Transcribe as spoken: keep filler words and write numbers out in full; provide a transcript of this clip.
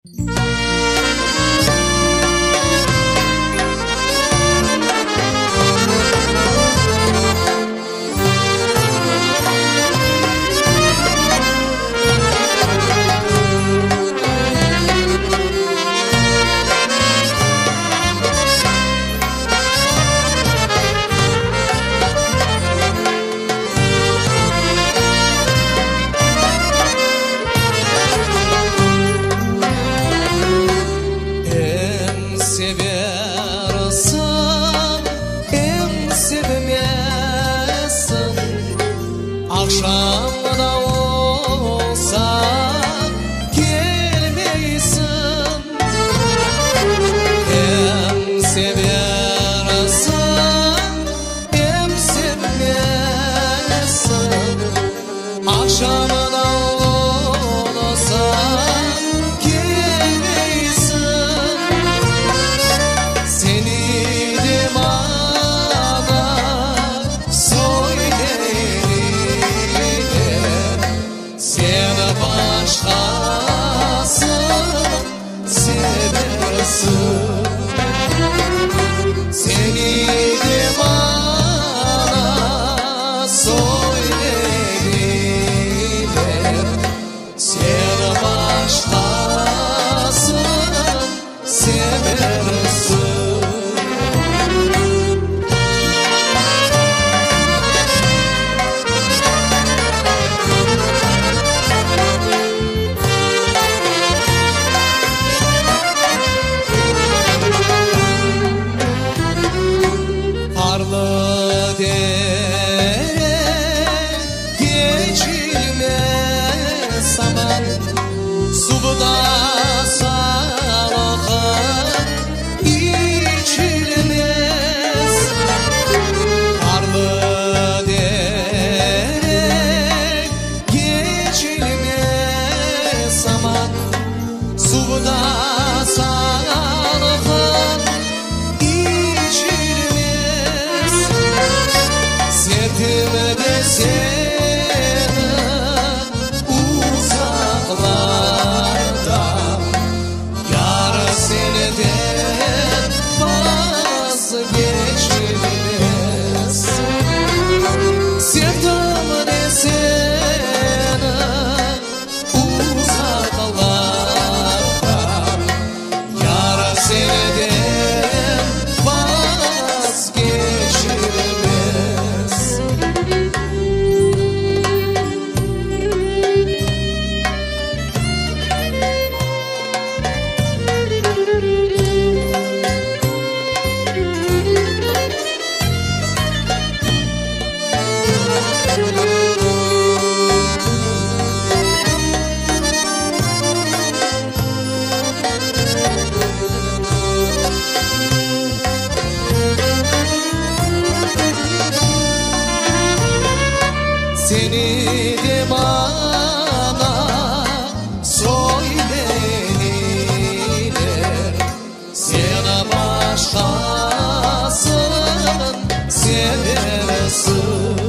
Akşamda olsa gelmeysin, hem seversin hem sevmezsin. Akşamda olsa gelmeysin, seni de bana başkası seversin. Seni de bana söylediler, sen başkası seversin. Karlı dere geçilmez zaman, suda salakın içilmez. Karlı dere geçilmez zaman, suda salakın sertimde seni uzaklarda, yar seneden vazgeçilmez. Sertimde seni uzaklarda, yar seneden vazgeçilmez. Seni de bana söylediler, sen başkasın seversin.